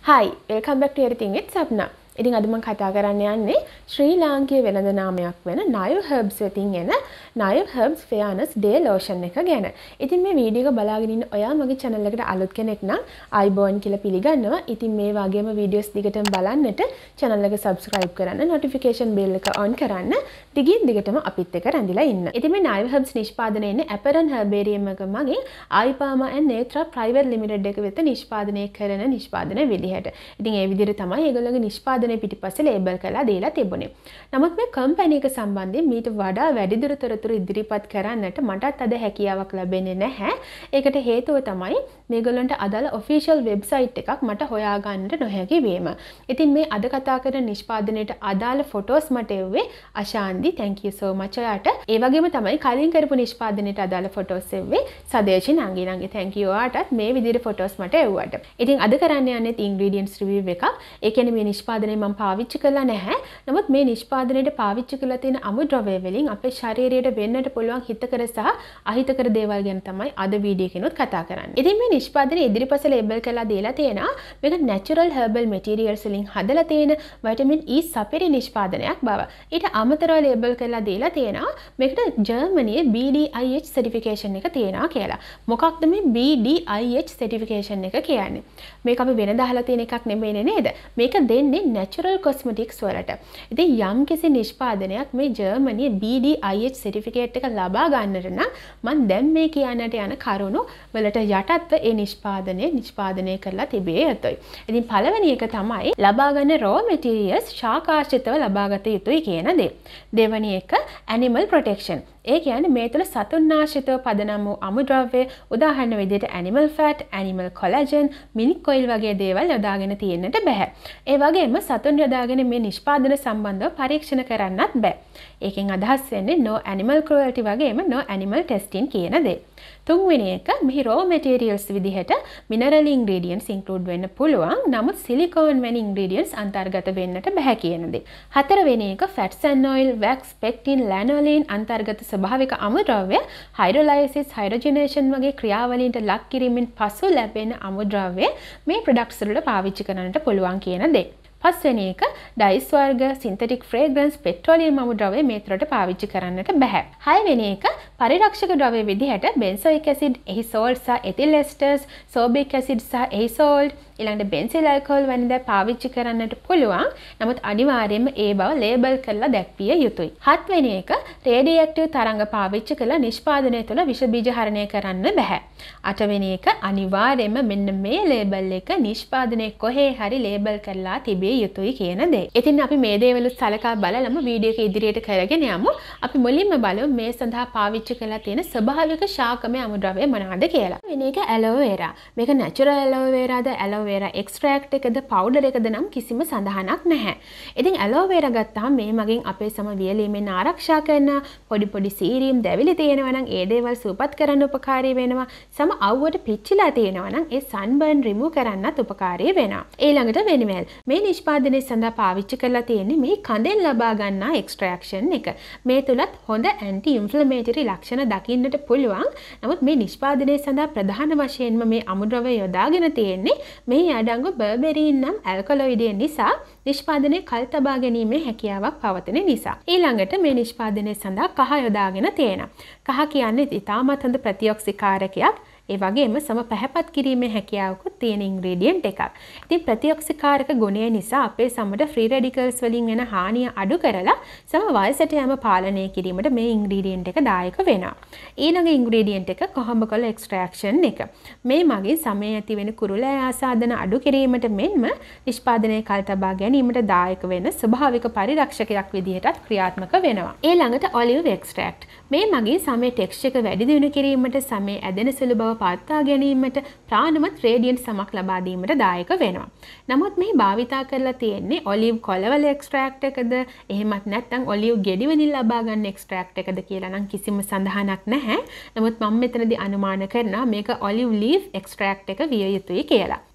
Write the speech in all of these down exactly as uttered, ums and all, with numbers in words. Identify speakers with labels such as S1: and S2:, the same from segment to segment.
S1: Hi, welcome back to everything with Sapna. ඉතින් අද මම කතා කරන්න යන්නේ ශ්‍රී ලාංකීය වෙළඳ නාමයක් වෙන Naiveherbs වෙතින් එන Naiveherbs Fairness Day Lotion එක ගැන. ඉතින් මේ වීඩියෝ එක බලාගෙන ඉන්න ඔයා මගේ channel එකට අලුත් කෙනෙක් නම් ආයිබෝන් කියලා පිළිගන්නවා. ඉතින් මේ වගේම වීඩියෝස් දිගටම බලන්නට channel එක subscribe කරන්න, notification bell එක on කරන්න, දිගින් දිගටම අපිත් එක්ක රැඳිලා ඉන්න. ඉතින් මේ Naiveherbs නිෂ්පාදනය වෙන්නේ Apparent Herbarium එක මගින් Aipama and Netra Private Limited එක වෙත නිෂ්පාදනය කරන නිෂ්පාදන විදිහට. ඉතින් ඒ විදිහට තමයි ඒගොල්ලෝගේ නිෂ්පාදන පිටිපස්සේ ලේබල් කරලා දීලා තිබුණේ. නමුත් මේ කම්පැනි එක සම්බන්ධයෙන් මීට වඩා වැඩිදුර තොරතුරු ඉදිරිපත් කරන්නට මටත් අද හැකියාවක් ලැබෙන්නේ නැහැ. ඒකට හේතුව තමයි මේගොල්ලන්ට අදාළ ඔෆිෂියල් වෙබ්සයිට් එකක් මට හොයාගන්න නොහැකි වීම. ඉතින් මේ අද කතා කරන නිෂ්පාදනයේට අදාළ ෆොටෝස් මට එව්වේ අශාන්දි. thank you so much ඔයාට. ඒ වගේම තමයි කලින් කරපු නිෂ්පාදනයේට අදාළ ෆොටෝස් එව්වේ සදේශි නංගි නංගි. thank you ඔයාටත් මේ විදිහට ෆොටෝස් මට එව්වට. ඉතින් අද කරන්න යන්නේ ingredients review එකක්. ඒ කියන්නේ මේ නිෂ්පාදනයේ මම පාවිච්චි කළා නැහැ. නමුත් මේ නිෂ්පාදනයේට පාවිච්චි කරලා තියෙන අමුද්‍රව්‍ය වලින් අපේ ශරීරයට වෙන්නට පුළුවන් හිතකර සහ අහිතකර දේවල් ගැන තමයි අද වීඩියෝ එකෙනුත් කතා කරන්නේ. ඉතින් මේ නිෂ්පාදනයේ ඉදිරිපස ලේබල් කරලා දීලා තියෙනවා මේක natural herbal materials වලින් හදලා තියෙන vitamin E සපිරි නිෂ්පාදනයක් බව. ඊට අමතරව ලේබල් කරලා දීලා තියෙනවා මේකට ජර්මනියේ B D I H certification එක තියෙනවා කියලා. මොකක්ද මේ B D I H certification එක කියන්නේ? මේක අපි වෙන දාලා තියෙන එකක් නෙමෙයි නේද? මේක දෙන්නේ natural cosmetics වලට. ඉතින් යම් කිසි නිෂ්පාදනයක් මේ ජර්මනියේ B D I H certificate එක ලබා ගන්නට නම් මම දැන් මේ කියන්නට යන කරුණු වලට යටත්ව ඒ නිෂ්පාදනය නිෂ්පාදනය කරලා තිබිය යුතුයි. ඉතින් පළවෙනි එක තමයි ලබා ගන්න raw materials ශාකාශ්‍රිතව ලබා ගත යුතුයි කියන දේ. දෙවෙනි එක animal protection. ඒ කියන්නේ මේ තුළ සතුන් ආශ්‍රිතව පදනම් වූ අමුද්‍රව්‍ය උදාහරණ විදිහට animal fat, animal collagen, milk oil වගේ දේවල් යොදාගෙන තියෙන්නට බෑ. ඒ වගේම සතුන් යොදාගෙන මේ නිෂ්පාදන සම්බන්ධව පරීක්ෂණ කරන්නත් බෑ. ඒකෙන් අදහස් වෙන්නේ no animal cruelty වගේම no animal testing කියන දේ. තුන්වෙනි එක මෙහි raw materials විදිහට mineral ingredients include වෙන්න පුළුවන්. නමුත් silicone වැනි ingredients අන්තර්ගත වෙන්නට බෑ කියන දේ. හතරවෙනි එක fats and oil, wax, pectin, lanolin අන්තර්ගත ස්වභාවික අමුද්‍රව්‍ය hydrolysis, hydrogenation වගේ ක්‍රියාවලින්ට ලක් කිරීමෙන් පසු ලැබෙන අමුද්‍රව්‍ය මේ products වල පාවිච්චි කරන්නට පුළුවන් කියන දේ. පස්වෙනි එක ඩයිස් වර්ග, සින්තටික් ෆ්‍රේග්‍රන්ස්, පෙට්‍රෝලියම් අමුද්‍රව්‍ය මේ තුරට පාවිච්චි කරන්නට බෑ. හයවෙනි එක පරිරක්ෂක ද්‍රව්‍ය විදිහට බෙන්සොයික් ඇසිඩ්, එහි සෝල්ට් සහ එතිල් එස්ටර්ස්, සෝබික් ඇසිඩ් සහ එහි සෝල්ට්, ඊළඟට බෙන්සිල් ඇල්කොහොල් වැනි දේ පාවිච්චි කරන්නට පුළුවන්. නමුත් අනිවාර්යයෙන්ම ඒ බව ලේබල් කරලා දැක්විය යුතුයි. හත්වෙනි එක රේඩියෝඇක්ටිව් තරංග පාවිච්චි කළ නිෂ්පාදනය තුළ විෂ බීජ හරණය කරන්න බෑ. අටවෙනි එක අනිවාර්යයෙන්ම මෙන්න මේ ලේබල් එක නිෂ්පාදනයේ කොහේ හරි ලේබල් කරලා තිබේ යුතුයි කියන දේ. ඉතින් අපි මේ දේවලුත් සලකා බලලම වීඩියෝ එක ඉදිරියට කරගෙන යමු. අපි මුලින්ම බලමු මේ සඳහා පාවිච්චි කරලා තියෙන ස්වභාවික ශාකමය අමුද්‍රව්‍ය මොනවාද කියලා. වෙන එක aloe vera. මේක natural aloe vera ද aloe vera extract එකද powder එකද නම් කිසිම සඳහනක් නැහැ. ඉතින් aloe vera ගත්තාම මේ මගින් අපේ සම වියලීමෙන් ආරක්ෂා කරන පොඩි පොඩි සීරීම් දැවිලි තියෙනවා නම් ඒ දේවල් සුවපත් කරන්න උපකාරී වෙනවා. සම අවුවට පිච්චිලා තියෙනවා නම් ඒ sunburn remove කරන්නත් උපකාරී වෙනවා. ඊළඟට වෙනිමෙල්. මේ නිෂ්පාදනයේ සඳහා පාවිච්චි කරලා තියෙන්නේ මේ කඳෙන් ලබා ගන්නා එක්ස්ට්‍රැක්ෂන් එක. මේ තුලත් හොඳ ඇන්ටි ඉන්ෆ්ලමේටරි ලක්ෂණ දකින්නට පුළුවන්. නමුත් මේ නිෂ්පාදනයේ සඳහා ප්‍රධාන වශයෙන්ම මේ අමුද්‍රව්‍ය යොදාගෙන තියෙන්නේ මේ අඩංගු බර්බෙරින් නම් ඇල්කලොයිඩය නිසා නිෂ්පාදනයේ කල් තබා ගැනීමේ හැකියාවක් පවතින නිසා. ඊළඟට මේ නිෂ්පාදනයේ සඳහා කහ යොදාගෙන තියෙනවා. කහ කියන්නේ ඉතාමත් හොඳ ප්‍රතිඔක්සිකාරකයක්. ඒ වගේම සම පැහැපත් කිරීමේ හැකියාවකුත් තියෙන ඉන්ග්‍රීඩියන්ට් එකක්. ඉතින් ප්‍රතිඔක්සිකාරක ගුණය නිසා අපේ සමට ෆ්‍රී රැඩිකල්ස් වලින් වෙන හානිය අඩු කරලා සම වයසට යෑම පාලනය කිරීමට මේ ඉන්ග්‍රීඩියන්ට් එක දායක වෙනවා. ඊළඟ ඉන්ග්‍රීඩියන්ට් එක කොහොඹ කොළ එක්ස්ට්‍රැක්ෂන් එක. මේ මගින් සමයේ ඇති වෙන කුරුලෑ ආසාදන අඩු කිරීමට මෙන්ම නිෂ්පාදනයේ කල් තබා ගැනීමට දායක වෙන ස්වභාවික පරිරක්ෂකයක් විදිහටත් ක්‍රියාත්මක වෙනවා. ඊළඟට ඔලිව් එක්ස්ට්‍රැක්ට්. මේ මගින් සමයේ ටෙක්ස්චර් එක වැඩි දියුණු කිරීමට සමයේ ඇදෙන සුළු බව පවත්වා ගැනීමට ප්‍රාණවත් රේඩියන්ට් සමක් ලබා දීමට දායක වෙනවා. නමුත් මේ භාවිතා කරලා තියෙන්නේ ඔලිව් කොළවල එක්ස්ට්‍රැක්ට් එකද එහෙමත් නැත්නම් ඔලිව් ගෙඩි වලින් ලබා ගන්න එක්ස්ට්‍රැක්ට් එකද කියලා නම් කිසිම සඳහනක් නැහැ. නමුත් මම මෙතනදී අනුමාන කරනවා මේක ඔලිව් ලීෆ් එක්ස්ට්‍රැක්ට් එක විය යුතුයි කියලා.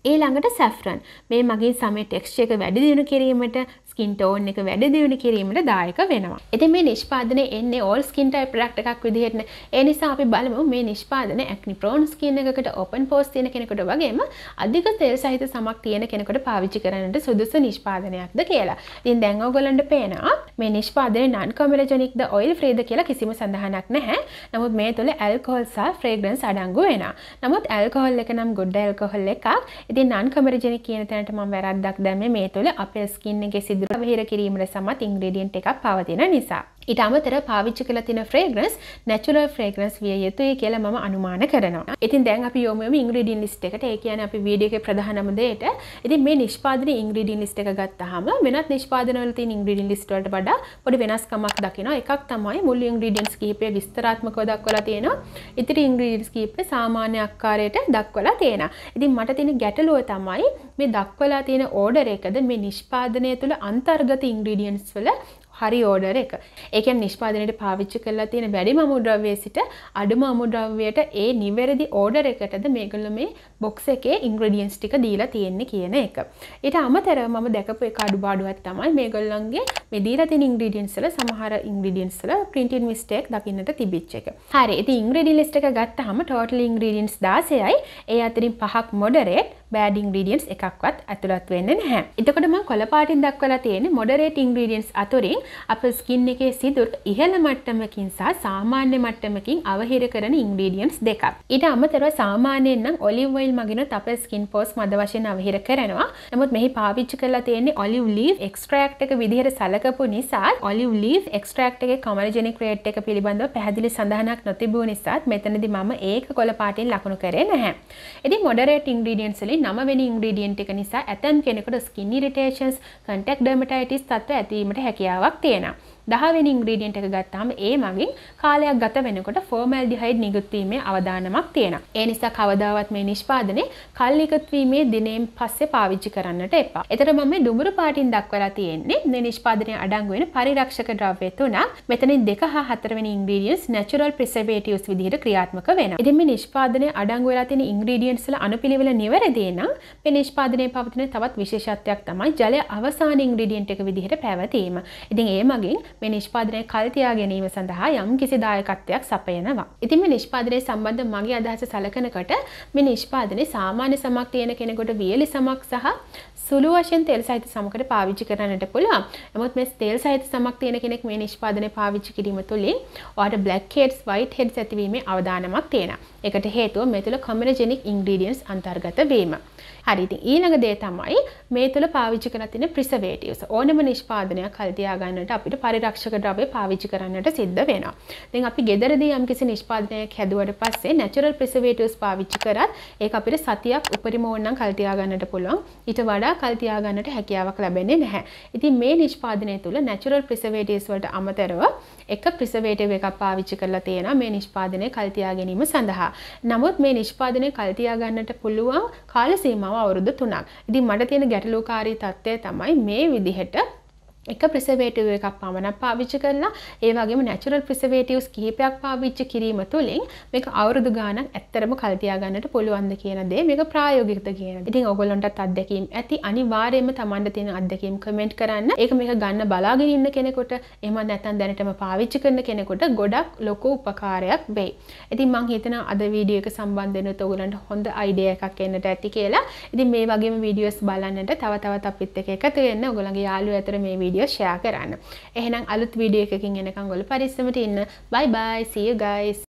S1: ඊළඟට saffron. මේ මගේ සමේ ටෙක්ස්චර් එක වැඩි දියුණු කිරීමට, ස්කින් ටෝන් එක වැඩි දියුණු කිරීමට දායක වෙනවා. ඉතින් මේ නිෂ්පාදනය එන්නේ all skin type product එකක් විදිහට. ඒ නිසා අපි බලමු මේ නිෂ්පාදනය acne prone skin එකකට, open pores තියෙන කෙනෙකුට වගේම අධික තෙල් සහිත සමක් තියෙන කෙනෙකුට පාවිච්චි කරන්නට සුදුසු නිෂ්පාදනයක්ද කියලා. ඉතින් දැන් ඔයගොල්ලන්ට පේනවා මේ නිෂ්පාදනය non comedogenic ද oil free ද කියලා කිසිම සඳහනක් නැහැ. නමුත් මේ තුල alcohol සහ fragrance අඩංගු වෙනවා. නමුත් alcohol එක නම් good alcohol එකක්. ඉතින් non comedogenic කියන තැනට මම වැරද්දක් දැම්මේ මේ තුල අපේ skin එකේ සිදුරු අවහිර කිරීමට සමත් ingredient එකක් පවතින නිසා. ඊට අමතරව පාවිච්චි කරලා තියෙන fragrance natural fragrance විය යුතුයි කියලා මම අනුමාන කරනවා. ඉතින් දැන් අපි යමු යමු ingredient list එකට. ඒ කියන්නේ අපි වීඩියෝ එකේ ප්‍රධානම දෙයට. ඉතින් මේ නිෂ්පාදනයේ ingredient list එක ගත්තාම වෙනත් නිෂ්පාදන වල තියෙන ingredient list වලට වඩා පොඩි වෙනස්කමක් දකිනවා. එකක් තමයි මුළු ingredients කීපය විස්තරාත්මකව දක්වලා තියෙනවා. ඉතිරි ingredients කීපය සාමාන්‍ය ආකාරයට දක්වලා තියෙනවා. ඉතින් මට තියෙන ගැටලුව තමයි මේ දක්වලා තියෙන order එකද මේ නිෂ්පාදනය තුළ අන්තර්ගත ingredients වල හරි ඕඩර් එක. ඒ කියන්නේ නිෂ්පාදනයේට පාවිච්චි කරලා තියෙන වැඩිම අමුද්‍රව්‍යයේ සිට අඩුම අමුද්‍රව්‍යයට ඒ නිවැරදි ඕඩර් එකටද මේගොල්ලෝ මේ box එකේ ingredients ටික දීලා තියෙන්නේ කියන එක. ඊට අමතරව මම දැකපු එක අඩුපාඩුවක් තමයි මේගොල්ලන්ගේ මේ දීලා තියෙන ingredients වල සමහර ingredients වල printed mistake දකින්නට තිබිච්ච එක. හරි. ඉතින් ingredient list එක ගත්තාම total ingredients දාසයයි. ඒ අතරින් පහක් moderate, bad ingredients එකක්වත් ඇතුළත් වෙන්නේ නැහැ. එතකොට මම කොළ පාටින් දක්වලා තියෙන්නේ moderate ingredients අතරින් අපේ ස්කින් එකේ සිදුරු ඉහළ මට්ටමකින් සහ සාමාන්‍ය මට්ටමකින් අවහිර කරන ingredients දෙකක්. ඊට අමතරව සාමාන්‍යයෙන් නම් olive oil මගිනුත් අපේ skin pores මද වශයෙන් අවහිර කරනවා. නමුත් මෙහි පාවිච්චි කරලා තියෙන්නේ olive leaf extract එක විදිහට සලකපු නිසා olive leaf extract එකේ comedogenic rate එක පිළිබඳව පැහැදිලි සඳහනක් නොතිබුණු නිසා මෙතනදී මම ඒක කොළ පාටින් ලකුණු කරේ නැහැ. ඉතින් moderate ingredients වලින් නව වෙනි ingredient එක නිසා ඇතම් කෙනෙකුට skin irritations, contact dermatitis තත්ත්ව ඇතිවීමට හැකියාවක් තියෙනවා. දහ වෙනි ingredient එක ගත්තාම ඒ මගින් කාලයක් ගත වෙනකොට formaldehyde නිකුත් වීමේ අවදානමක් තියෙනවා. ඒ නිසා කවදාවත් මේ නිෂ්පාදනයේ කල් නිකුත් වීමේ දිනෙන් පස්සේ පාවිච්චි කරන්නට එපා. ඒතර මම මේ දුඹුරු පාටින් දක්වලා තියෙන්නේ මේ නිෂ්පාදනයේ අඩංගු වෙන පරිරක්ෂක ද්‍රව්‍ය තුනක්. මෙතනින් දෙක හා හතර වෙනි ingredients natural preservatives විදිහට ක්‍රියාත්මක වෙනවා. ඉතින් මේ නිෂ්පාදනයේ අඩංගු වෙලා තියෙන ingredients වල අනුපිළිවෙල නිවැරදි නම් මේ නිෂ්පාදනයේ පවතින තවත් විශේෂත්වයක් තමයි ජලය අවසාන ingredient එක විදිහට පැවතීම. ඉතින් ඒ මගින් මේ නිෂ්පාදනය කල් තියා ගැනීම සඳහා යම් කිසි දායකත්වයක් සපයනවා. ඉතින් මේ නිෂ්පාදනය සම්බන්ධ මගේ අදහස සලකනකොට මේ නිෂ්පාදනයේ සාමාන්‍ය සමක් තියෙන කෙනෙකුට වියලි සමක් සහ සුළු වශයෙන් තෙල් සහිත සමකට පාවිච්චි කරන්නට පුළුවන්. නමුත් මේ තෙල් සහිත සමක් තියෙන කෙනෙක් මේ නිෂ්පාදනය පාවිච්චි කිරීම තුළින් ඔයාලට black heads, white heads ඇතිවීමේ අවදානමක් තියෙනවා. ඒකට හේතුව මේ තුළ comedogenic ingredients අන්තර්ගත වීම. හරි. ඉතින් ඊළඟ දේ තමයි මේ තුළ පාවිච්චි කරලා තියෙන preservatives. ඕනම නිෂ්පාදනයක් කල් තියා ගන්නට අපිට පරිරක්ෂක ද්‍රව්‍ය පාවිච්චි කරන්නට සිද්ධ වෙනවා. දැන් අපි ගෙදරදී යම්කිසි නිෂ්පාදනයක් හැදුවට පස්සේ natural preservatives පාවිච්චි කරත් ඒක අපිට සතියක් උපරිම ඕනනම් කල් තියා ගන්නට පුළුවන්. ඊට වඩා කල් තියා ගන්නට හැකියාවක් ලැබෙන්නේ නැහැ. ඉතින් මේ නිෂ්පාදනය තුළ natural preservatives වලට අමතරව එක preservative එකක් පාවිච්චි කරලා තියෙනවා මේ නිෂ්පාදනය කල් තියා ගැනීම සඳහා. නමුත් මේ නිෂ්පාදනය කල් තියා ගන්නට පුළුවන් කාල සීමාව අවුරුදු තුනක්. ඉතින් මට තියෙන ගැටලුකාරී තත්ත්වය තමයි මේ විදිහට එක preservative එකක් පමණක් පාවිච්චි කරලා ඒ වගේම natural preservatives කිහිපයක් පාවිච්චි කිරීම තුළින් මේක අවුරුදු ගාණක් ඇත්තරම කල් තියා ගන්නට පුළුවන්ද කියන දේ මේක ප්‍රායෝගිකද කියන. ඉතින් ඔයගොල්ලන්ටත් අත්දැකීම් ඇති. අනිවාර්යයෙන්ම Tamanට තියෙන අත්දැකීම් කමෙන්ට් කරන්න. ඒක මේක ගන්න බලාගෙන ඉන්න කෙනෙකුට එහෙම නැත්නම් දැනටම පාවිච්චි කරන කෙනෙකුට ගොඩක් ලොකු උපකාරයක් වෙයි. ඉතින් මම හිතනවා අද වීඩියෝ එක සම්බන්ධ වෙනත් ඔයගොල්ලන්ට හොඳ අයිඩියා එකක් එන්නට ඇති කියලා. ඉතින් මේ වගේම වීඩියෝස් බලන්නට තව තවත් අපිත් එක්ක එකතු වෙන්න ඔයගොල්ලන්ගේ යාළුවෝ අතර මේ වීඩියෝ share කරන්න. එහෙනම් අලුත් වීඩියෝ එකකින් එනකන් ඔයගොල්ලෝ පරිස්සමට ඉන්න. Bye bye. See you guys.